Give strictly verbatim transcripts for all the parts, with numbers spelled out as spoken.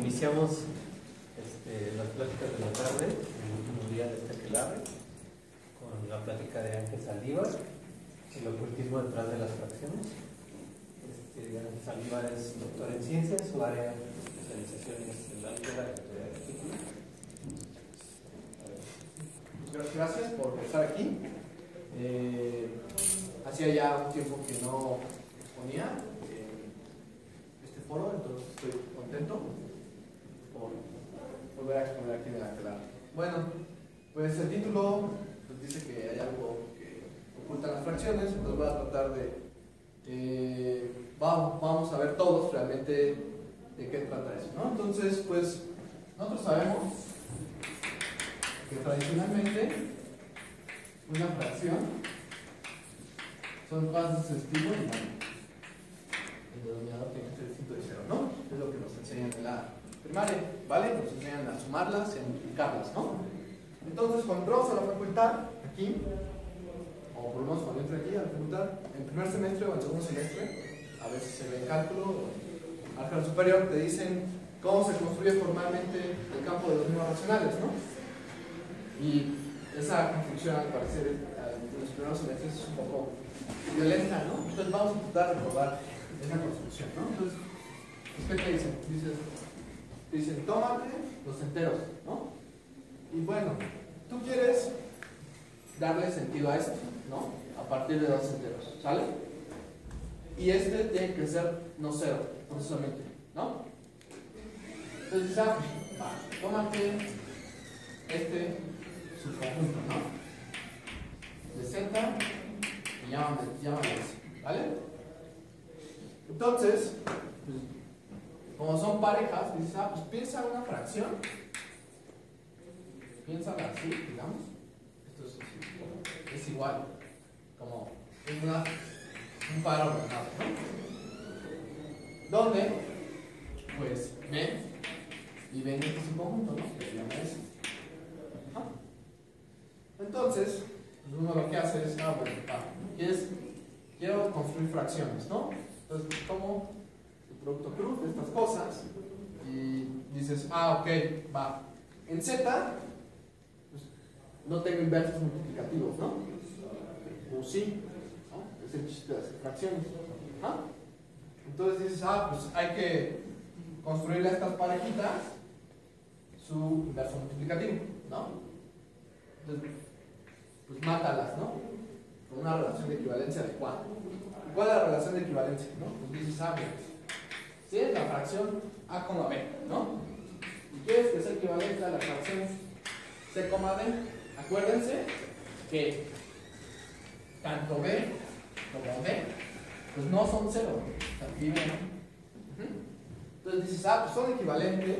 iniciamos este, las pláticas de la tarde, el último día de este aquelarre, con la plática de Ángel Saldívar, el ocultismo detrás de las fracciones. Este, Ángel Saldívar es doctor en ciencias, su área de especialización es en la álgebra y la teoría de partículas. Gracias por estar aquí. Eh, hacía ya un tiempo que no exponía en este foro, entonces estoy contento por volver a exponer aquí en el aquelarre. Bueno, pues el título pues dice que hay algo que oculta las fracciones, entonces voy a tratar de eh, vamos, vamos a ver todos realmente de qué trata eso, ¿no? Entonces, pues nosotros sabemos que tradicionalmente una fracción son cosas de ese estilo y bueno, el denominador tiene que ser distinto de cero, ¿no? Es lo que nos enseñan en la primaria, ¿vale? Nos enseñan a sumarlas y a multiplicarlas, ¿no? Entonces, cuando entramos a la facultad, aquí, o por lo menos cuando entro aquí a la facultad, en primer semestre o en segundo semestre, a veces se ve en cálculo o álgebra superior, te dicen cómo se construye formalmente el campo de los números racionales, ¿no? Y esa construcción, al parecer, en los primeros semestres es un poco violenta, ¿no? Entonces vamos a tratar de recordar esa construcción, ¿no? Entonces, ¿qué te dicen? Dices, te dicen, tómate los enteros, ¿no? Y bueno, tú quieres darle sentido a esto, ¿no? A partir de dos enteros, ¿sale? Y este tiene que ser no cero, precisamente, ¿no? Entonces dices, ah, va, tómate este subconjunto, ¿no? De Z y llámame, llámame S, ¿vale? Entonces, pues, como son parejas, dices, ah, pues piensa una fracción, piénsala así, digamos, esto es, así, es igual, como una, un par ordenado, ¿no? Donde, pues, ven y ven este subconjunto, ¿no? Que se llama S. Entonces, uno lo que hace es, ah, bueno, ah, ¿quieres? Quiero construir fracciones, ¿no? Entonces, tomo el producto cruz de estas cosas y dices, ah, ok, va. En Z, pues, no tengo inversos multiplicativos, ¿no? O sí, ¿no? Es el chiste de hacer fracciones, ¿no? Entonces dices, ah, pues hay que construirle a estas parejitas su inverso multiplicativo, ¿no? Entonces, pues mátalas, ¿no? Con una relación de equivalencia adecuada. ¿Cuál es la relación de equivalencia? ¿No? Pues dices, ah, bien, si es la fracción A, B, ¿no? Y quieres que sea equivalente a la fracción C, D, acuérdense que tanto B como D, pues no son cero, también, ¿no? Entonces dices, ah, pues son equivalentes,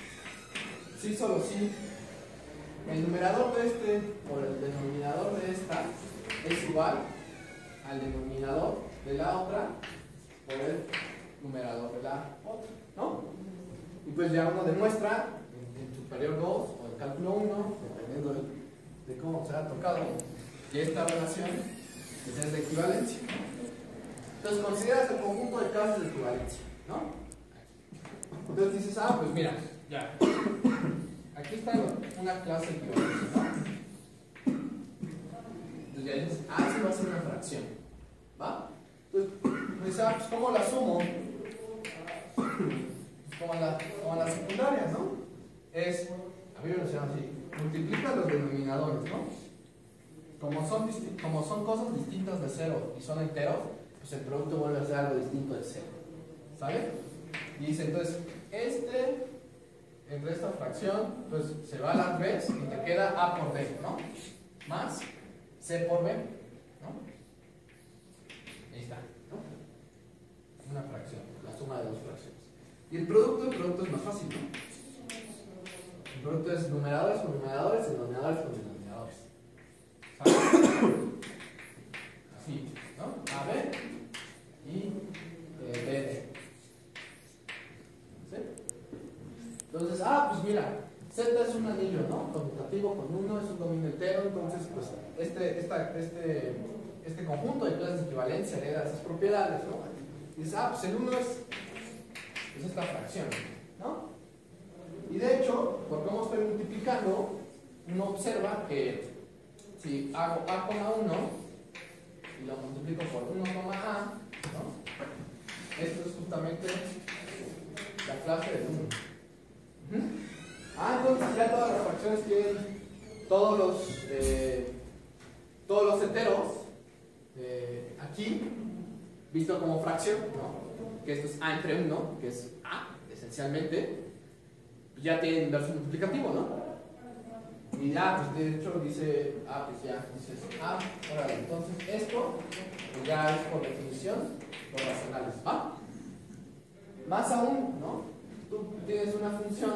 sí, solo sí. El numerador de este por el denominador de esta es igual al denominador de la otra por el numerador de la otra, ¿no? Y pues ya uno demuestra en, en superior dos o en cálculo uno, dependiendo de, de cómo se ha tocado, que esta relación es de equivalencia. Entonces consideras el conjunto de casos de equivalencia, ¿no? Entonces dices, ah, pues mira, ya. Aquí está una clase equivalente, ¿no? Entonces ya dices, ah, sí va a ser una fracción, ¿va? Entonces, pues, ah, pues ¿cómo la sumo? Pues como la, como la secundaria, ¿no? Es, a mí me lo llaman así, multiplica los denominadores, ¿no? Como son, como son cosas distintas de cero y son enteros, pues el producto vuelve a ser algo distinto de cero, ¿sale? Y dice, entonces, este entre esta fracción, pues se va a las B's y te queda A por D, ¿no? Más C por B, ¿no? Ahí está, ¿no? Una fracción, la suma de dos fracciones. Y el producto, el producto es más fácil, ¿no? El producto es numeradores con numeradores y denominadores con denominadores. ¿Sabes? Así, ¿no? A, B y eh, B, D. Entonces, ah, pues mira, Z es un anillo, ¿no? Conmutativo con uno, es un dominio entero, entonces, pues, este, esta, este, este conjunto de clases de equivalencia hereda esas propiedades, ¿no? Y dices, ah, pues el uno es, es esta fracción, ¿no? Y de hecho, por cómo estoy multiplicando, uno observa que si hago a, uno y lo multiplico por uno, a, ¿no? Esto es justamente la clase del uno. Uh-huh. Ah, entonces ya todas las fracciones tienen todos los eh, todos los enteros eh, aquí visto como fracción, ¿no? Que esto es a entre uno, que es a esencialmente, pues ya tiene inverso multiplicativo, ¿no? Y ya, pues de hecho dice, ah, pues ya, dices, ah, ahora entonces esto pues ya es por definición los racionales, ¿va? Más aún, ¿no? Tú tienes una función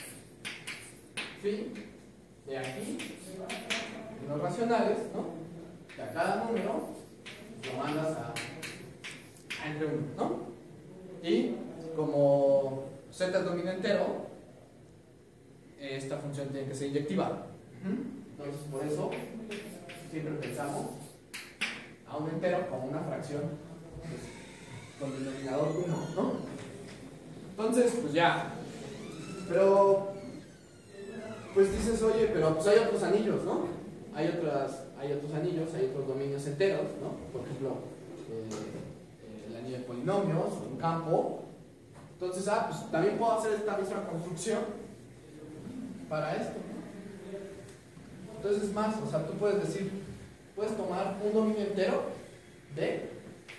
phi de aquí, en los racionales, ¿no? Que a cada número lo mandas a, a entre uno, ¿no? Y como z es dominio entero, esta función tiene que ser inyectiva. Entonces, por eso siempre pensamos a un entero como una fracción pues, con el denominador uno, ¿no? Entonces, pues ya. Pero, pues dices, oye, pero pues hay otros anillos, ¿no? Hay, otras, hay otros anillos, hay otros dominios enteros, ¿no? Por ejemplo, eh, el anillo de polinomios, un campo. Entonces, ah, pues también puedo hacer esta misma construcción para esto, ¿no? Entonces es más, o sea, tú puedes decir, puedes tomar un dominio entero de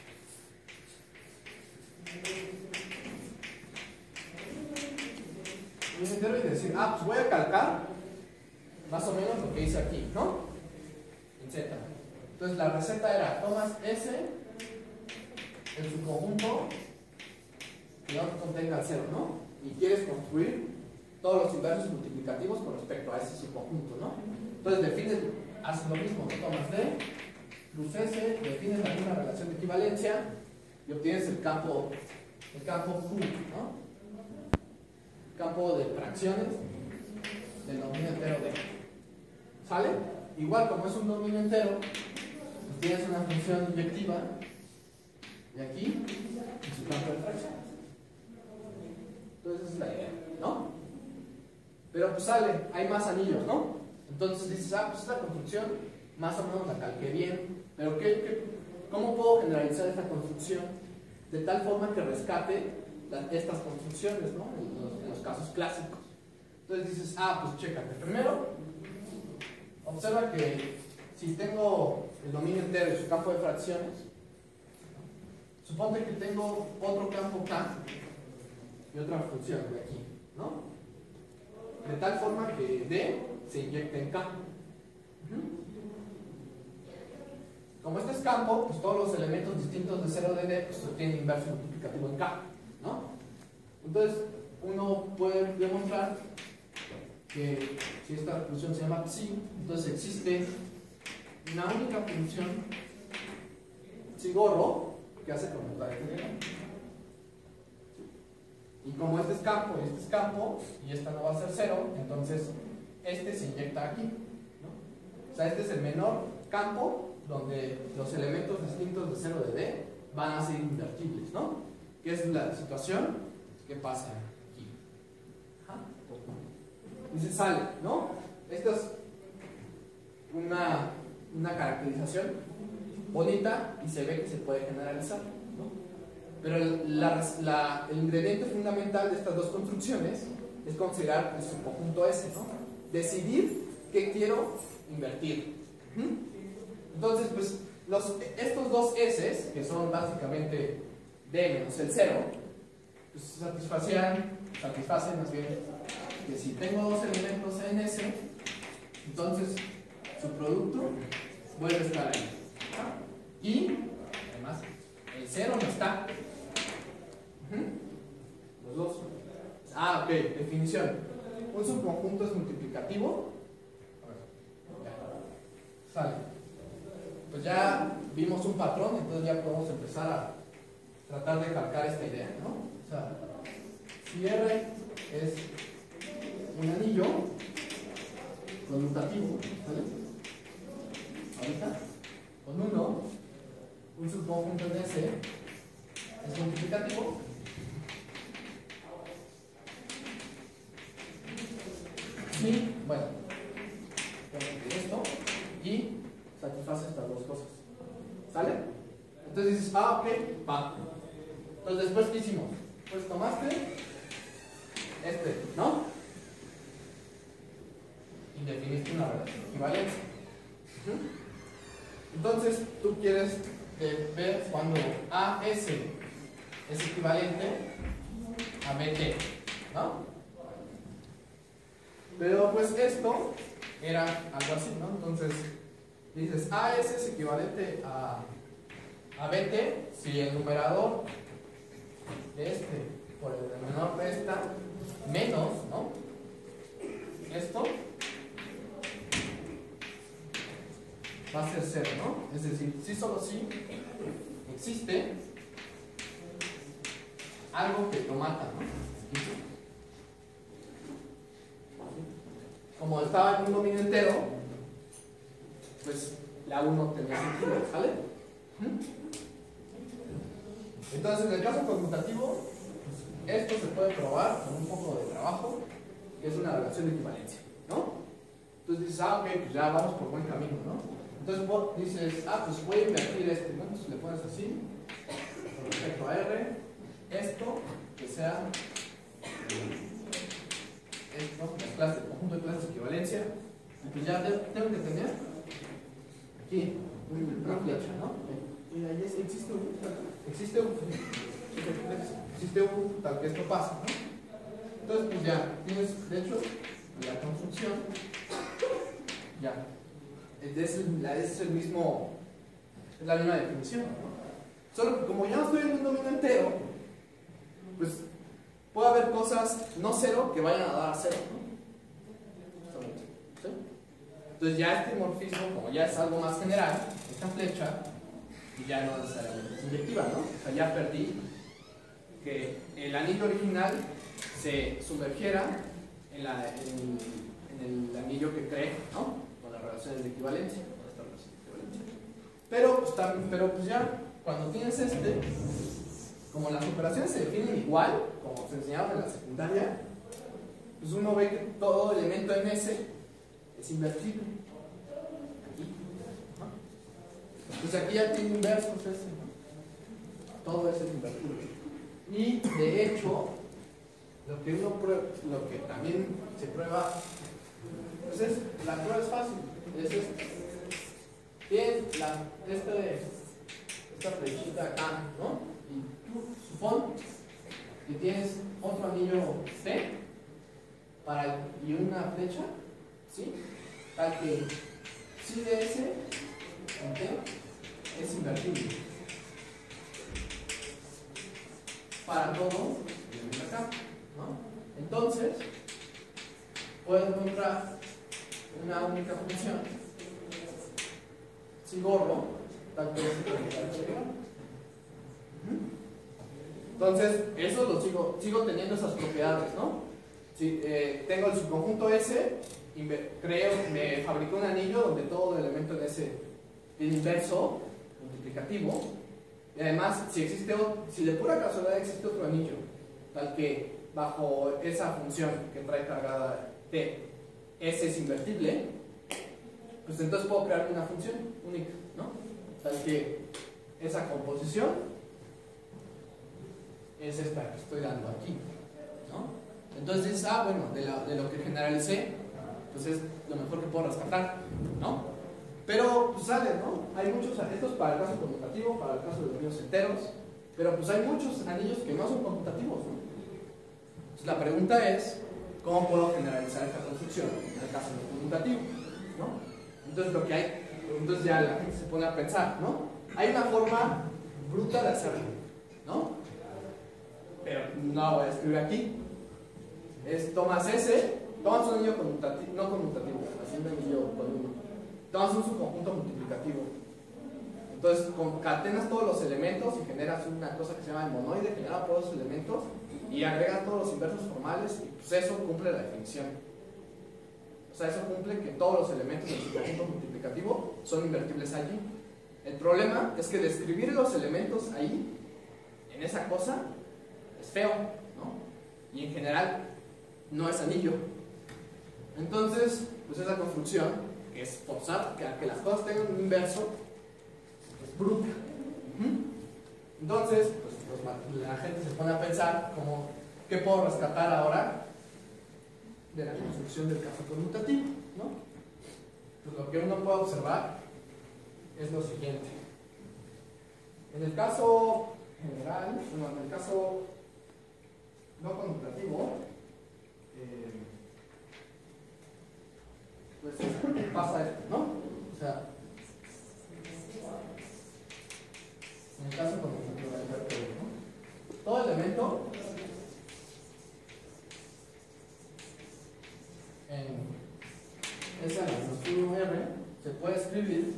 dominio entero y decir, ah, pues voy a calcar más o menos lo que hice aquí, ¿no? En Z. Entonces la receta era, tomas S en su conjunto que no contenga el cero, ¿no? Y quieres construir todos los inversos multiplicativos con respecto a ese subconjunto, ¿no? Entonces defines, haces lo mismo, ¿no? Tomas D plus S, defines la misma relación de equivalencia y obtienes el campo, el campo Q, ¿no? Campo de fracciones del dominio entero D. ¿Sale? Igual, como es un dominio entero, pues tienes una función inyectiva de aquí y su campo de fracciones. Entonces esa es la idea, ¿no? Pero pues sale, hay más anillos, ¿no? Entonces dices, ah, pues esta construcción más o menos la calqué bien, pero ¿qué, qué, ¿cómo puedo generalizar esta construcción de tal forma que rescate la, estas construcciones, ¿no? En los, en los casos clásicos. Entonces dices, ah, pues chécate. Primero, observa que si tengo el dominio entero y su campo de fracciones, suponte que tengo otro campo K y otra función de aquí, ¿no? De tal forma que D se inyecta en K. Como este es campo, pues todos los elementos distintos de cero de D pues tienen inverso multiplicativo en K, ¿no? Entonces, uno puede demostrar que si esta función se llama psi, entonces existe una única función psi gorro que hace conmutar este diagrama. Y como este es campo y este es campo, y esta no va a ser cero, entonces este se inyecta aquí, ¿no? O sea, este es el menor campo donde los elementos distintos de cero de D van a ser invertibles, ¿no? Que es la situación que pasa aquí. Ajá. Y se sale, ¿no? Esta es una, una caracterización bonita y se ve que se puede generalizar, ¿no? Pero la, la, el ingrediente fundamental de estas dos construcciones es considerar el subconjunto S, ¿no? Decidir qué quiero invertir. Entonces, pues, los, estos dos S, que son básicamente D menos el cero, pues satisfacían, satisfacen más bien que si tengo dos elementos en S, entonces su producto vuelve a estar ahí. Y, además, el cero no está. Los dos. Ah, ok, definición. Un subconjunto es multiplicativo. A ver, ya. Sale. Pues ya vimos un patrón, entonces ya podemos empezar a tratar de calcar esta idea, ¿no? O sea, si R es un anillo conmutativo, ¿vale? Ahorita, con uno, un subconjunto en S es multiplicativo. así, bueno, esto, y satisface estas dos cosas. ¿Sale? Entonces dices, ah, ok, va. Entonces después, ¿qué hicimos? Pues tomaste este, ¿no? Y definiste una relación de equivalencia. Entonces tú quieres eh, ver cuando A S es equivalente a B T, ¿no? Pero pues esto era algo así, ¿no? Entonces dices A S es equivalente a, a B T si el numerador de este por el de menor de esta menos, ¿no? Esto va a ser cero, ¿no? Es decir, si solo si existe algo que lo mata, ¿no? Como estaba en un dominio entero, pues la uno tenía sentido, ¿sale? Entonces, en el caso conmutativo, esto se puede probar con un poco de trabajo, que es una relación de equivalencia, ¿no? Entonces dices, ah, ok, pues ya vamos por buen camino, ¿no? Entonces vos dices, ah, pues voy a invertir este, ¿no? Entonces le pones así, con respecto a R, esto, que sea esto, las clases, el conjunto de clases de equivalencia, y pues ya tengo que tener aquí una flecha, ¿no? Mira, ahí existe un, existe un, existe un, tal que esto pasa, ¿no? Entonces, pues ya, tienes, de hecho, la construcción, ya. Es, la, es el mismo, es la misma definición, ¿no? Solo que como ya no estoy en un dominio entero, pues puede haber cosas no cero que vayan a dar a cero, ¿no? ¿Sí? Entonces ya este morfismo, como ya es algo más general, esta flecha, y ya no necesariamente es inyectiva, ¿no? O sea, ya perdí que el anillo original se sumergiera en, la, en, en el anillo que cree, ¿no? Relaciones de equivalencia, esta relación de equivalencia. Pero, pues, también, pero pues ya, cuando tienes este, como las operaciones se definen igual, como se enseñaba en la secundaria, pues uno ve que todo elemento en S es invertible. Aquí, ¿no? Pues aquí ya tiene inversos S, ¿no? Todo S es invertible. Y de hecho, lo que uno prueba, lo que también se prueba, pues es, la prueba es fácil. Es este. Tienes la, este, esta flechita acá, ¿no? Y tú supón que tienes otro anillo T para, y una flecha, ¿sí? Tal que si de S en T es invertible para todo el acá, ¿no? Entonces, puedo encontrar una única función si borro tal que es entonces eso lo sigo sigo teniendo esas propiedades, ¿no? Si eh, tengo el subconjunto S y me creo me fabrico un anillo donde todo el elemento en S es inverso multiplicativo y además si existe si de pura casualidad existe otro anillo tal que bajo esa función que trae cargada T S es invertible, pues entonces puedo crear una función única, ¿no? Tal que esa composición es esta que estoy dando aquí, ¿no? Entonces dices, ah, bueno, de, la, de lo que generalicé, pues es lo mejor que puedo rescatar, ¿no? Pero pues sale, ¿no? Hay muchos, esto es para el caso conmutativo, para el caso de los anillos enteros, pero pues hay muchos anillos que no son conmutativos, ¿no? Entonces la pregunta es, ¿cómo puedo generalizar esta construcción en el caso no conmutativo? ¿No? Entonces lo que hay, entonces ya la gente se pone a pensar, ¿no? Hay una forma bruta de hacerlo, ¿no? Pero no la voy a escribir aquí. Es tomas S, tomas un anillo conmutativo, no conmutativo, así un anillo con uno. Tomas un subconjunto multiplicativo. Entonces concatenas todos los elementos y generas una cosa que se llama el monoide, genera todos los elementos y agregas todos los inversos formales y pues eso cumple la definición. O sea, eso cumple que todos los elementos del subconjunto multiplicativo son invertibles allí. El problema es que describir los elementos ahí, en esa cosa, es feo, ¿no? Y en general no es anillo. Entonces, pues esa construcción, que es forzar que, que las cosas tengan un inverso, es bruta. Entonces, pues los, la gente se pone a pensar como, ¿qué puedo rescatar ahora de la construcción del caso conmutativo? ¿No? Pues lo que uno puede observar es lo siguiente. En el caso general, bueno, en el caso no conmutativo, eh, pues pasa esto, ¿no? O sea, en el caso conmutativo, ¿no? Todo elemento en esa menos uno R se puede escribir,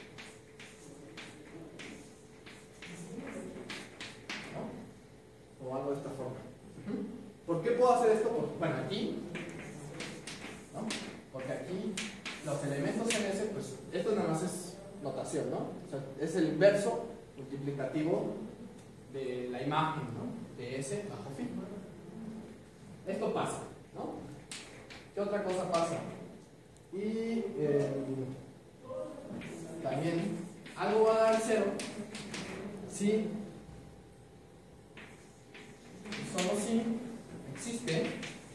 ¿no? O algo de esta forma. ¿Por qué puedo hacer esto? Porque, bueno, aquí, ¿no? Porque aquí los elementos en S, pues esto nada más es notación, ¿no? O sea, es el inverso multiplicativo de la imagen, ¿no? De S bajo phi. Esto pasa, ¿no? ¿Qué otra cosa pasa? Y eh, también algo va a dar cero si, solo si existe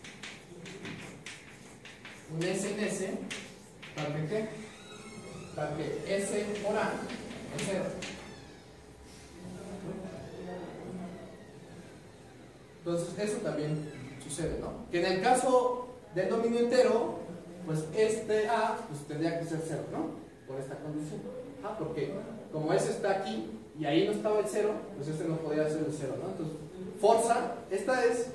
un S en S para que ¿qué? Para que S por A es cero. Entonces eso también sucede, ¿no? Que en el caso del dominio entero, pues este A pues tendría que ser cero, ¿no? Por esta condición. Ah, porque como S está aquí y ahí no estaba el cero, pues este no podría ser el cero, ¿no? Entonces, forza, esta es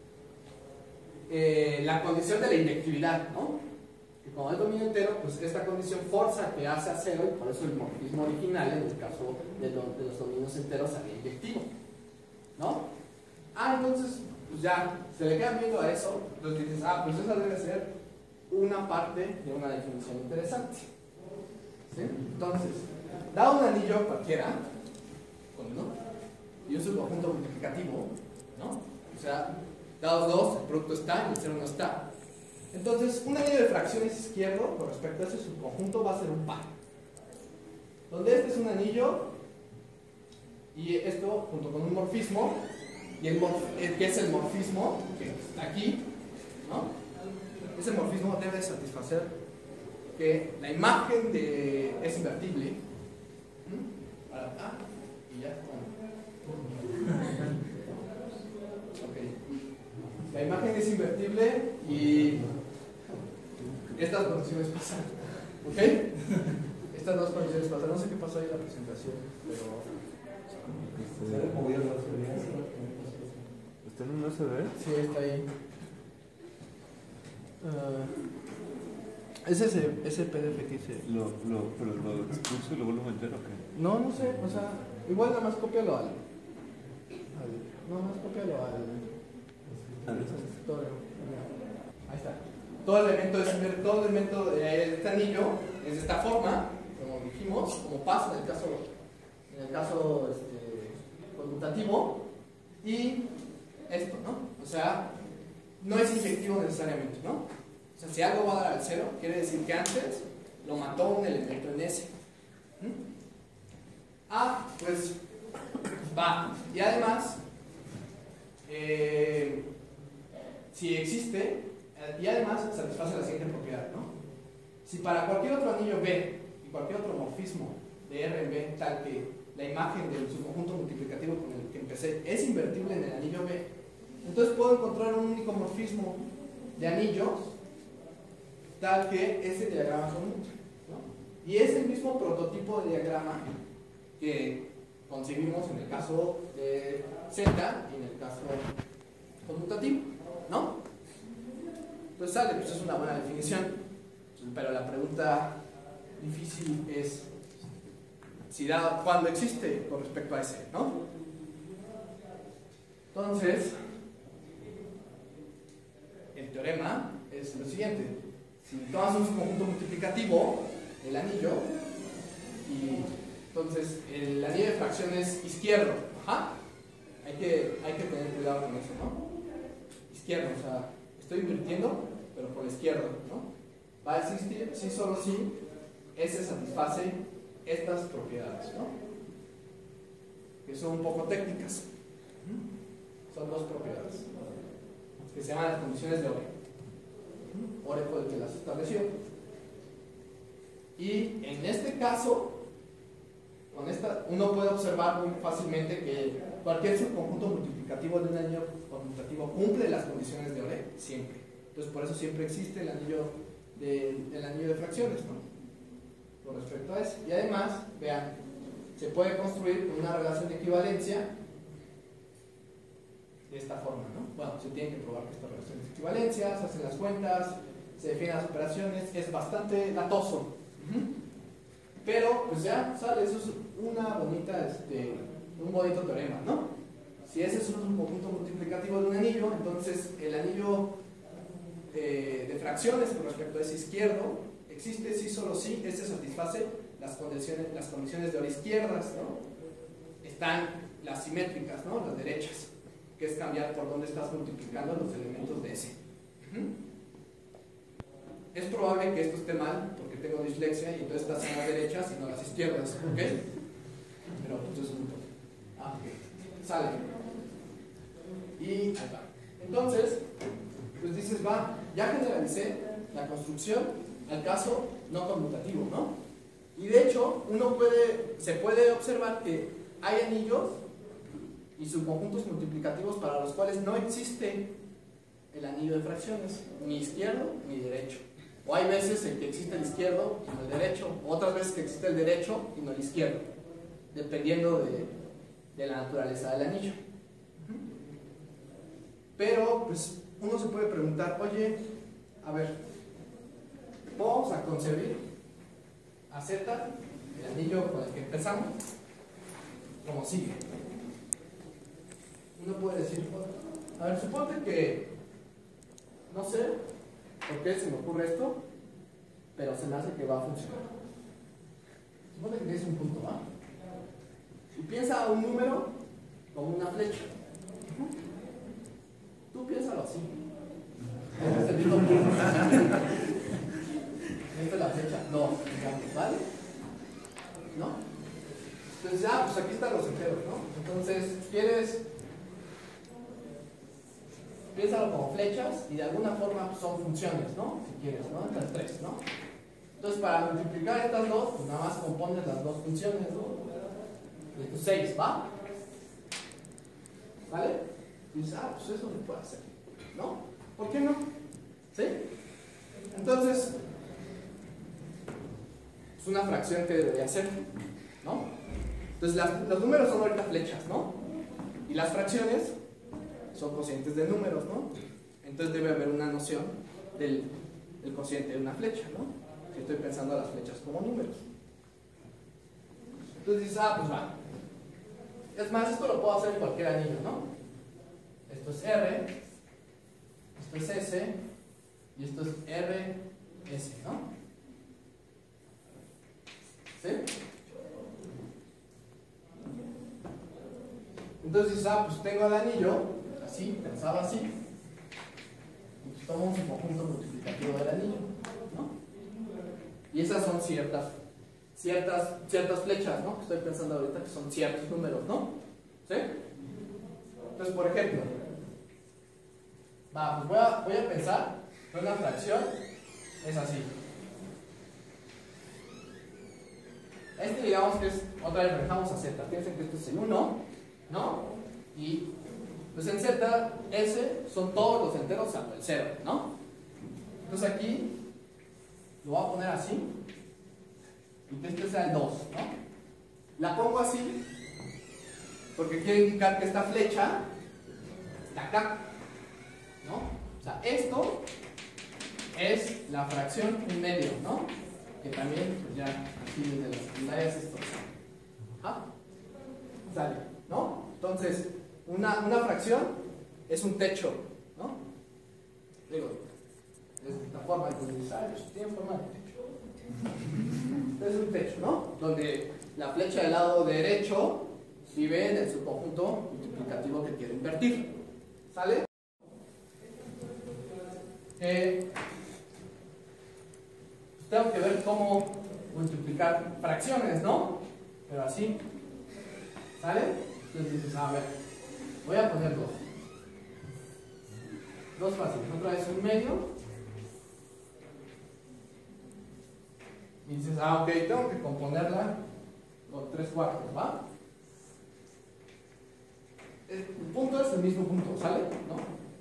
eh, la condición de la inyectividad, ¿no? Que como es dominio entero, pues esta condición forza que hace a cero y por eso el morfismo original en el caso de, lo, de los dominios enteros sería inyectivo, ¿no? Ah, entonces, pues ya, se le quedan viendo a eso, entonces dices, ah, pues esa debe ser una parte de una definición interesante. ¿Sí? Entonces, dado un anillo cualquiera, con uno, y es un conjunto multiplicativo, ¿no? O sea, dados dos, el producto está y el cero no está. Entonces, un anillo de fracciones izquierdo, con respecto a ese subconjunto, va a ser un par. Donde este es un anillo, y esto junto con un morfismo, y el morf que es el morfismo, que está aquí, ¿no? Ese morfismo debe satisfacer que la imagen de es invertible. ¿Mm? Ah, y ya. Okay. La imagen es invertible y estas condiciones pasan. ¿Ok? Estas dos condiciones pasan. No sé qué pasó ahí en la presentación, pero. ¿Se debe mover la seguridad? ¿Está en un U S B? Sí, está ahí. Uh, es ese, ese P D F que hice. Lo, lo, ¿Pero lo expulso y luego lo entero o qué? No, no sé, o sea, igual nada más cópialo al. al no, nada más cópialo al. Todo, ahí está. Todo elemento es todo elemento de este anillo es de esta forma, como dijimos, como pasa en el caso, en el caso este, conmutativo, y esto, ¿no? O sea, no es inyectivo necesariamente, ¿no? O sea, si algo va a dar al cero, quiere decir que antes lo mató un elemento en S. ¿Mm? Ah, pues va. Y además, eh, si existe, y además satisface la siguiente propiedad, ¿no? Si para cualquier otro anillo B y cualquier otro morfismo de R en B, tal que la imagen del subconjunto multiplicativo con el que empecé es invertible en el anillo B, entonces puedo encontrar un único morfismo de anillos tal que ese diagrama conmute, ¿no? Y es el mismo prototipo de diagrama que concebimos en el caso de Z y en el caso conmutativo, ¿no? Pues sale, pues es una buena definición, pero la pregunta difícil es si da, ¿cuándo existe con respecto a ese, ¿no? Entonces, el teorema es lo siguiente: si tomas un conjunto multiplicativo, el anillo, y entonces el anillo de fracciones izquierdo, ajá, hay que, hay que tener cuidado con eso, ¿no? Izquierdo, o sea, estoy invirtiendo, pero por la izquierda, ¿no? Va a existir si solo si S satisface estas propiedades, ¿no? Que son un poco técnicas. Son dos propiedades que se llaman las condiciones de Ore. Ore fue el que las estableció. Y en este caso, con esta, uno puede observar muy fácilmente que cualquier subconjunto multiplicativo de un anillo conmutativo cumple las condiciones de Ore siempre. Entonces, por eso siempre existe el anillo de, el anillo de fracciones, ¿no? Con respecto a eso. Y además, vean, se puede construir una relación de equivalencia de esta forma, ¿no? Bueno, se tiene que probar que esta relación es de equivalencia, se hacen las cuentas, se definen las operaciones, es bastante latoso. Uh-huh. Pero, pues ya sale, eso es una bonita, este, un bonito teorema, ¿no? Si ese es un conjunto multiplicativo de un anillo, entonces el anillo eh, de fracciones con respecto a ese izquierdo existe si solo si este satisface las condiciones, las condiciones de Ore izquierdas, ¿no? Están las simétricas, ¿no? Las derechas, que es cambiar por dónde estás multiplicando los elementos de ese. Uh-huh. Es probable que esto esté mal, porque tengo dislexia y entonces estas son las derechas y no las izquierdas, ¿ok? Pero pues eso no importa. Ah, ok. Sale. Y ahí va. Entonces, pues dices, va, ya generalicé la construcción al caso no conmutativo, ¿no? Y de hecho, uno puede, se puede observar que hay anillos y subconjuntos multiplicativos para los cuales no existe el anillo de fracciones, ni izquierdo ni derecho. O hay veces en que existe el izquierdo y no el derecho, otras veces que existe el derecho y no el izquierdo, dependiendo de, de la naturaleza del anillo. Pero, pues, uno se puede preguntar, oye, a ver, vamos a concebir a Z, el anillo con el que empezamos, como sigue. Uno puede decir, a ver, suponte que, no sé por qué se me ocurre esto, pero se me hace que va a funcionar. Suponte que tienes un punto A y piensa un número como una flecha. Tú piénsalo así. Este es el mismo punto. Esta es la flecha dos, digamos, ¿vale? ¿No? Entonces, ah, pues aquí están los enteros, ¿no? Entonces, quieres, piénsalo como flechas y de alguna forma pues, son funciones, ¿no? Si quieres, ¿no? Estas tres, ¿no? Entonces, para multiplicar estas dos, pues nada más compones las dos funciones, ¿no? De tus seis, ¿va? ¿Vale? Y dices, ah, pues eso se puede hacer, ¿no? ¿Por qué no? ¿Sí? Entonces, es una fracción que debería ser, ¿no? Entonces, las, los números son ahorita flechas, ¿no? Y las fracciones son cocientes de números, ¿no? Entonces debe haber una noción del, del cociente de una flecha, ¿no? Si estoy pensando a las flechas como números. Entonces dices, ah, pues va. Es más, esto lo puedo hacer en cualquier anillo, ¿no? Esto es R, esto es S, y esto es R, S, ¿no? ¿Sí? Entonces dices, ah, pues tengo el anillo, así, pensaba así, y pues tomo un subconjunto multiplicativo del anillo, ¿no? Y esas son ciertas, ciertas, ciertas flechas, ¿no? Estoy pensando ahorita que son ciertos números, ¿no? ¿Sí? Entonces, por ejemplo, va, pues voy a, voy a pensar que una fracción es así. Este digamos que es, otra vez regresamos a Z, piensen que este es el uno, ¿no? Y pues en Z, S son todos los enteros salvo el cero, ¿no? Entonces aquí lo voy a poner así y que este sea el dos, ¿no? La pongo así porque quiere indicar que esta flecha está acá, ¿no? O sea, esto es la fracción un medio, ¿no? Que también, pues ya aquí desde las secundarias esto ¿ah? Sale, ¿no? Entonces, una, una fracción es un techo, ¿no? Digo, es esta forma de utilizar, tiene forma de techo. Es un techo, ¿no? Donde la flecha del lado derecho vive en el subconjunto multiplicativo que quiero invertir. ¿Sale? que tengo que ver cómo multiplicar fracciones, ¿no? Pero así, ¿sale? Entonces dices, a ver, voy a poner dos. Dos fáciles, otra vez un medio. Y dices, ah, ok, tengo que componerla con tres cuartos, ¿va? El punto es el mismo punto, ¿sale? ¿No?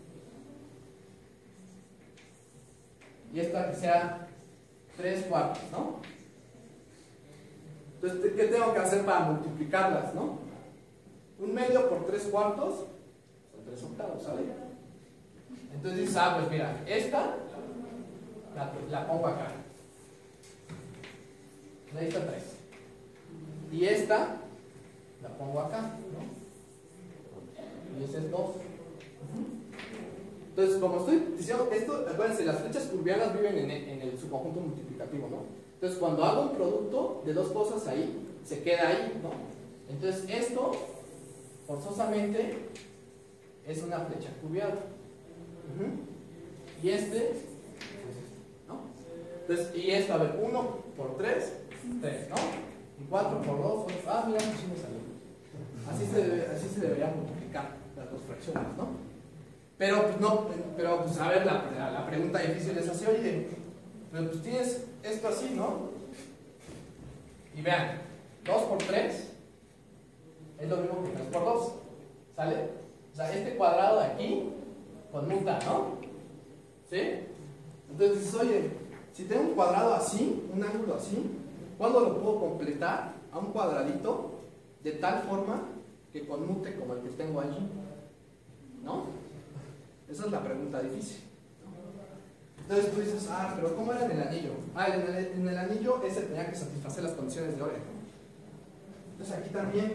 Y esta que sea tres cuartos, ¿no? Entonces, ¿qué tengo que hacer para multiplicarlas, no? Un medio por tres cuartos son tres octavos, ¿sale? Entonces dices, ah, pues mira, esta la, la pongo acá. Ahí está tres. Y esta la pongo acá, ¿no? Y ese es dos. Entonces, como estoy diciendo, esto, acuérdense, las flechas curvianas viven en el, en el subconjunto multiplicativo, ¿no? Entonces, cuando hago un producto de dos cosas ahí, se queda ahí, ¿no? Entonces, esto, forzosamente, es una flecha curviada. Uh-huh. Y este, ¿no? Entonces, y esto, a ver, uno por tres, tres, ¿no? Y cuatro por dos, ah, mira, pues sí me salió. Así se, debe, así se debería multiplicar las dos fracciones, ¿no? Pero, pues, no, pero, pues, a ver, la, la, la pregunta difícil es así, oye, pero pues tienes esto así, ¿no? Y vean, dos por tres es lo mismo que tres por dos, ¿sale? O sea, este cuadrado de aquí conmuta, ¿no? ¿Sí? Entonces dices, oye, si tengo un cuadrado así, un ángulo así, ¿cuándo lo puedo completar a un cuadradito de tal forma que conmute como el que tengo allí? ¿No? Esa es la pregunta difícil. Entonces tú dices, ah, pero ¿cómo era en el anillo? Ah, en el, en el anillo ese tenía que satisfacer las condiciones de Ore. Entonces aquí también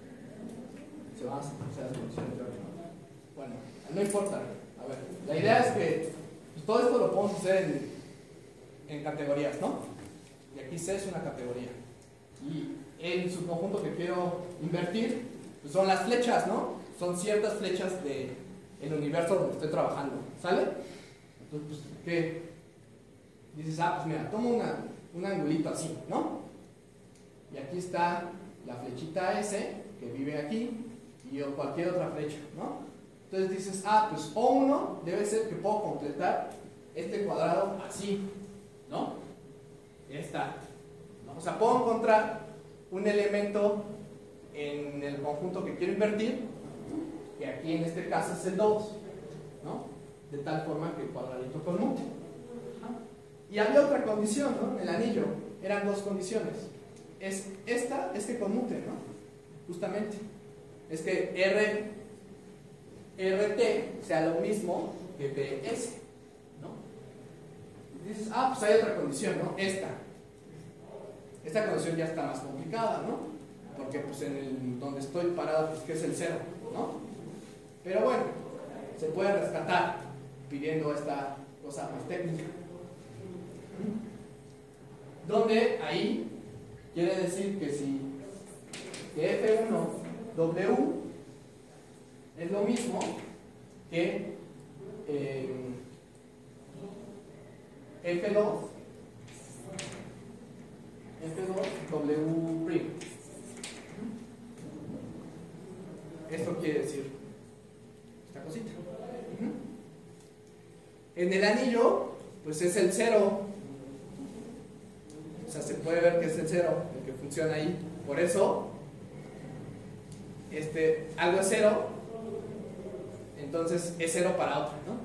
se van a satisfacer las condiciones de Ore. Bueno, no importa. A ver, la idea es que pues, todo esto lo podemos hacer en, en categorías, ¿no? Y aquí C es una categoría. Y el subconjunto que quiero invertir pues son las flechas, ¿no? Son ciertas flechas del universo donde estoy trabajando. ¿Sale? Entonces, pues, ¿qué? Dices, ah, pues mira, tomo una, un angulito así, ¿no? Y aquí está la flechita S que vive aquí y cualquier otra flecha, ¿no? Entonces dices, ah, pues O uno debe ser que puedo completar este cuadrado así, ¿no? Ya está, ¿no? O sea, puedo encontrar un elemento en el conjunto que quiero invertir, que aquí en este caso es el dos, ¿no? De tal forma que el cuadradito conmute. Y había otra condición, ¿no? El anillo, eran dos condiciones. Es esta, es que conmute, ¿no? Justamente. Es que R, RT sea lo mismo que B S, ¿no? Y dices, ah, pues hay otra condición, ¿no? Esta. Esta condición ya está más complicada, ¿no? Porque pues en el, donde estoy parado, pues que es el cero, ¿no? Pero bueno, se puede rescatar pidiendo esta cosa más técnica. Donde ahí quiere decir que si que F uno W es lo mismo que eh, F dos F dos W'. Esto quiere decir esta cosita. En el anillo, pues es el cero. O sea, se puede ver que es el cero el que funciona ahí. Por eso, este, algo es cero, entonces es cero para otro, ¿no?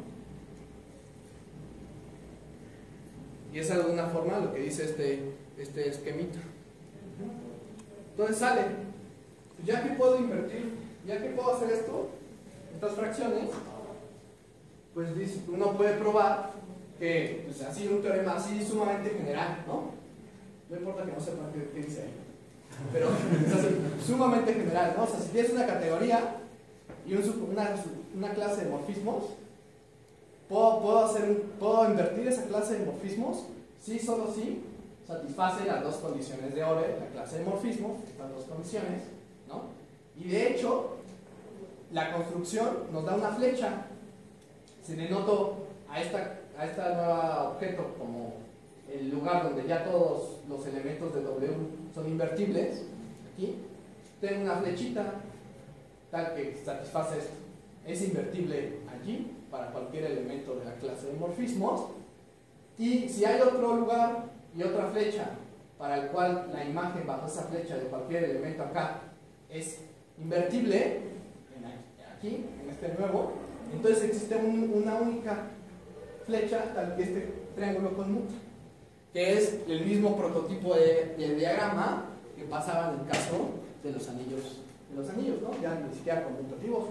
Y es de alguna forma lo que dice este, este esquemita. Entonces sale, ya que puedo invertir, ya que puedo hacer esto, estas fracciones, pues uno puede probar que, pues así, un teorema así sumamente general, ¿no? No importa que no sepan qué, qué dice ahí, pero es así, sumamente general, ¿no? O sea, si tienes una categoría y un, una, una clase de morfismos, ¿puedo, puedo, hacer un, ¿puedo invertir esa clase de morfismos? Sí, solo sí, satisface las dos condiciones de Ore, la clase de morfismos, estas dos condiciones, ¿no? Y de hecho, la construcción nos da una flecha. Si denoto a esta, a este nuevo objeto como el lugar donde ya todos los elementos de W son invertibles, aquí, tengo una flechita tal que satisface esto. Es invertible allí para cualquier elemento de la clase de morfismos. Y si hay otro lugar y otra flecha para el cual la imagen bajo esa flecha de cualquier elemento acá es invertible, aquí, en este nuevo, entonces existe un, una única flecha tal que este triángulo conmuta, que es el mismo prototipo de, de diagrama que pasaba en el caso de los anillos, de los anillos, ¿no? Ya ni siquiera conmutativos.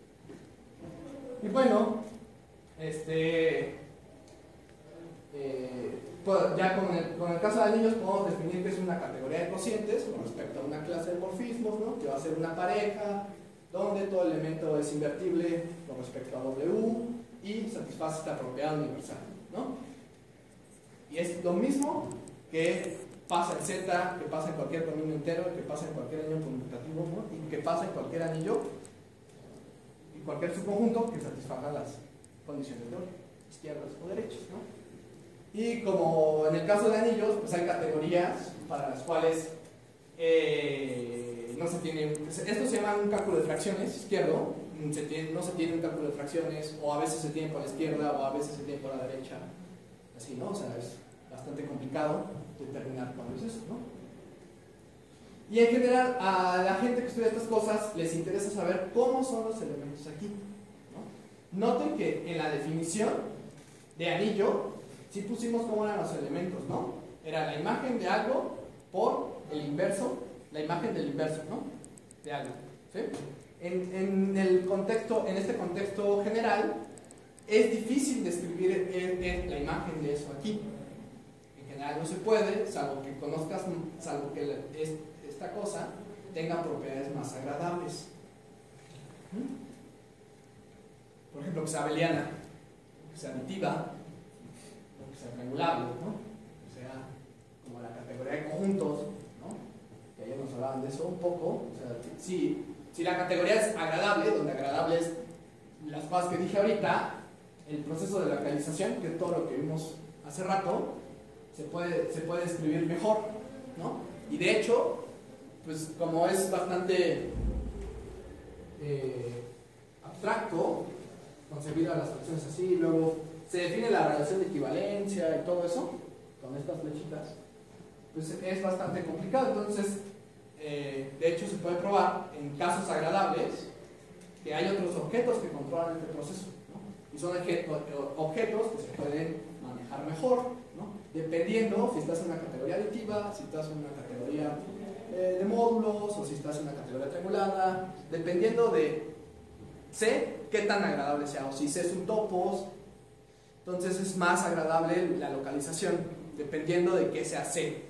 Y bueno, este, eh, pues ya con el, con el caso de anillos podemos definir que es una categoría de cocientes con respecto a una clase de morfismos, ¿no? Que va a ser una pareja donde todo elemento es invertible con respecto a W y satisface esta propiedad universal, ¿no? Y es lo mismo que pasa en Z, que pasa en cualquier dominio entero, que pasa en cualquier anillo conmutativo, ¿no? Y que pasa en cualquier anillo y cualquier subconjunto que satisfaga las condiciones de orden, izquierdas o derechas, ¿no? Y como en el caso de anillos, pues hay categorías para las cuales eh, no se tiene, esto se llama un cálculo de fracciones izquierdo, se tiene, no se tiene un cálculo de fracciones, o a veces se tiene por la izquierda o a veces se tiene por la derecha, así, ¿no? O sea, es bastante complicado determinar cuándo es eso, ¿no? Y en general a la gente que estudia estas cosas les interesa saber cómo son los elementos aquí, ¿no? Noten que en la definición de anillo sí pusimos cómo eran los elementos, ¿no? Era la imagen de algo por el inverso, la imagen del inverso, ¿no? De algo, ¿sí? En, en, el contexto, en este contexto general es difícil describir el, el, la imagen de eso aquí. En general no se puede, salvo que conozcas, salvo que es, esta cosa tenga propiedades más agradables. ¿Mm? Por ejemplo, que sea abeliana, que sea aditiva, que sea triangulable, ¿no? O sea, como la categoría de conjuntos, ¿no? Que ayer nos hablaban de eso un poco. O sea, si, si la categoría es agradable, donde agradable es las cosas que dije ahorita, el proceso de localización, que es todo lo que vimos hace rato, se puede, se puede describir mejor, ¿no? Y de hecho, pues como es bastante eh, abstracto concebir a las fracciones así, luego se define la relación de equivalencia y todo eso con estas flechitas, pues es bastante complicado. Entonces, eh, de hecho se puede probar en casos agradables que hay otros objetos que controlan este proceso, ¿no? Y son objetos que se pueden manejar mejor, ¿no? Dependiendo si estás en una categoría aditiva, si estás en una categoría eh, de módulos o si estás en una categoría triangulada, dependiendo de C, qué tan agradable sea, o si C es un topos, entonces es más agradable la localización, dependiendo de qué sea C.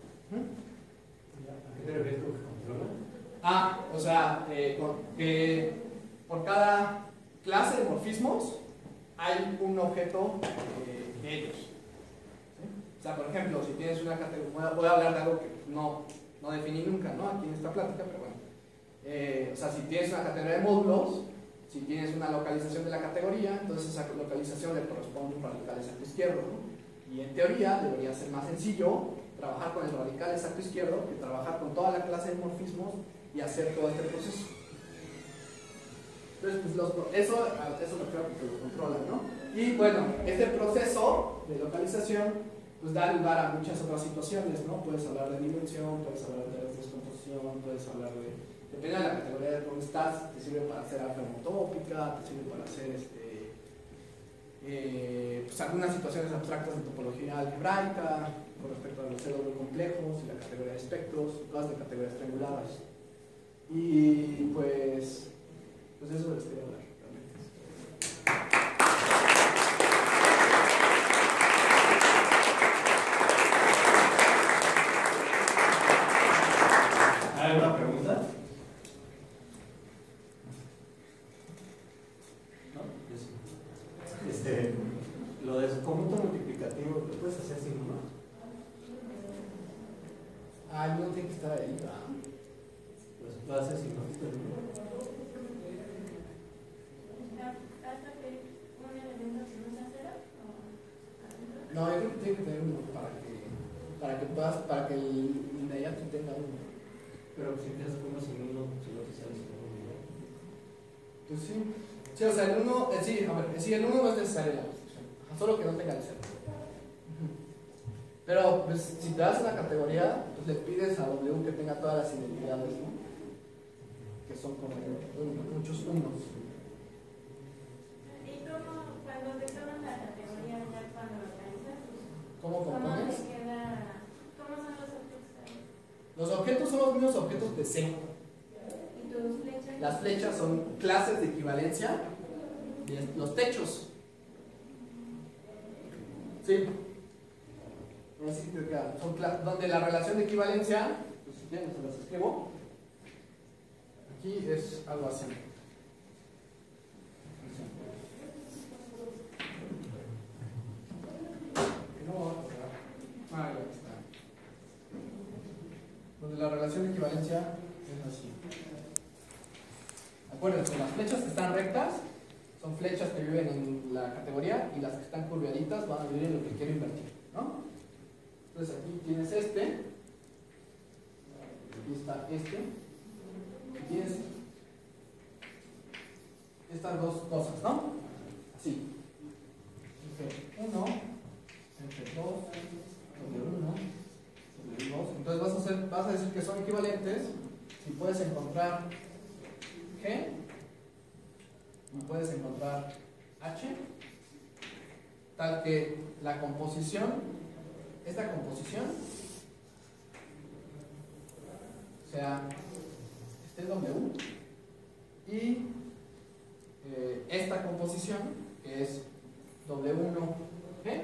Ah, o sea, eh, que por cada clase de morfismos hay un objeto eh, de ellos. ¿Sí? O sea, por ejemplo, si tienes una categoría, voy a hablar de algo que no, no definí nunca, ¿no? Aquí en esta plática, pero bueno. Eh, o sea, si tienes una categoría de módulos, si tienes una localización de la categoría, entonces esa localización le corresponde a un radical exacto izquierdo, ¿no? Y en teoría debería ser más sencillo trabajar con el radical exacto izquierdo que trabajar con toda la clase de morfismos y hacer todo este proceso. Entonces, pues los, eso, eso lo creo que lo controlan, ¿no? Y bueno, este proceso de localización pues da lugar a muchas otras situaciones, ¿no? Puedes hablar de dimensión, puedes hablar de descomposición, puedes hablar de... Depende de la categoría de dónde estás, te sirve para hacer alfa homotópica, te sirve para hacer este, eh, pues algunas situaciones abstractas de topología algebraica con respecto a los C W complejos y la categoría de espectros, todas de categorías trianguladas. Y pues, pues eso les quería hablar realmente. ¿Hay alguna pregunta? Este, lo de conjunto multiplicativo, ¿lo puedes hacer sin uno? Ah, no tiene que estar ahí. Ah. Pues lo haces sin uno. ¿Hasta que un elemento se usa cero? No, yo creo que tiene que tener uno para que, para que puedas, para que el inmediato tenga uno. Pero si te pones en uno, si no te sales en uno, ¿no? Pues sí. Sí, o sea, el uno, eh, sí, a ver, sí, el uno no es necesario la construcción, solo que no tenga el cero. Pero pues, si te das una categoría, pues le pides a W que tenga todas las identidades, ¿no? Que son como uno, muchos unos. ¿Y cómo, cuando te toman la categoría, ya cuando lo organizas, ¿Cómo cómo compones? te queda, cómo son los objetos ahí? Los objetos son los mismos objetos de C. ¿Y tus flechas? Las flechas son clases de equivalencia de los techos. Sí. Así que claro, son cla- donde la relación de equivalencia, pues si quieren se las escribo. Aquí es algo así. No, ah, ya está. Donde la relación de equivalencia es así. Acuérdense, las flechas que están rectas son flechas que viven en la categoría y las que están curviaditas van a vivir en lo que quiero invertir, ¿no? Entonces aquí tienes este, aquí está este, y tienes estas dos cosas, ¿no? Así. uno, entre dos, sobre uno, sobre dos. Entonces vas a, hacer, vas a decir que son equivalentes si puedes encontrar G y puedes encontrar H, tal que la composición, esta composición sea este W y eh, esta composición que es W uno G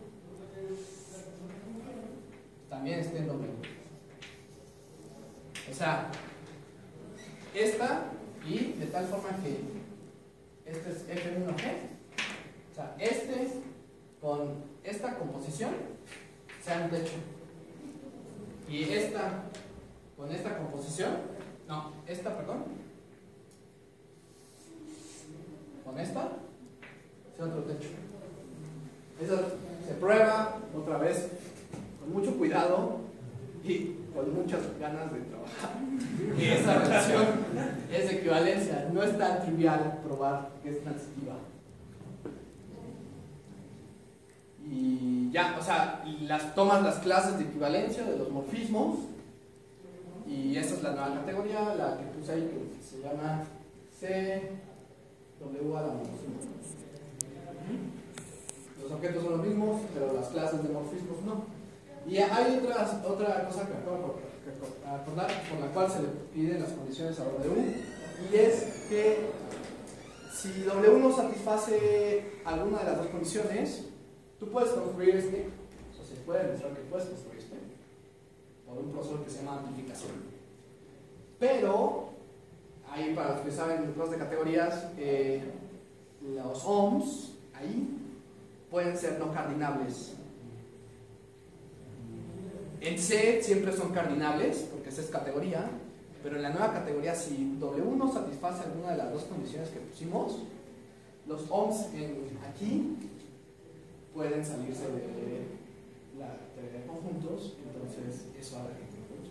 también esté en W. O sea, esta y de tal forma que este es F uno G, o sea, este con esta composición sea un techo y esta con esta composición, no, esta, perdón, con esta sea otro techo. Eso se prueba otra vez con mucho cuidado y con muchas ganas de trabajar. Y esa relación es de equivalencia, no es tan trivial probar que es transitiva. Y ya, o sea, las tomas las clases de equivalencia de los morfismos y esa es la nueva categoría, la que puse ahí que se llama C W a la menos uno. Los objetos son los mismos, pero las clases de morfismos no. Y hay otras, otra cosa que acabo de acordar por la cual se le piden las condiciones a W, y es que si W no satisface alguna de las dos condiciones, tú puedes construir este, o sea, se puede demostrar que puedes construir este por un proceso que se llama amplificación. Pero, ahí para los que saben cosas de categorías, eh, los ohms ahí pueden ser no cardinables. En C siempre son cardinables, porque esa es categoría, pero en la nueva categoría, si W no satisface alguna de las dos condiciones que pusimos, los ohms en aquí pueden salirse de la categoría de conjuntos, entonces eso hará que conjuntos.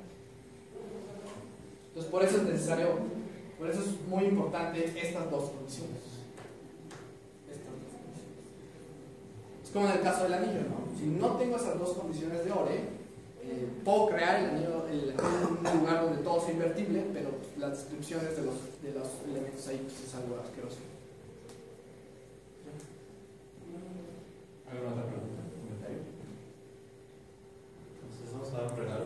Entonces por eso es necesario, por eso es muy importante estas dos condiciones. Estas dos condiciones. Es como en el caso del anillo, ¿no? Si no tengo esas dos condiciones de Ore, eh, puedo crear el anillo, el, un lugar donde todo sea invertible, pero las descripciones de los, de los elementos ahí pues, es algo asqueroso. ¿Alguna otra pregunta? Entonces vamos a dar un regalo.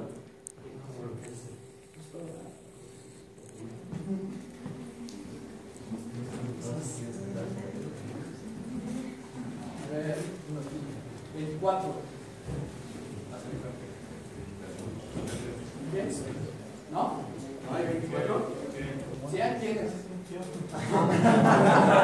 A ver, veinticuatro. ¿Bien? ¿No? ¿No hay veinticuatro? ¿Sí hay quienes?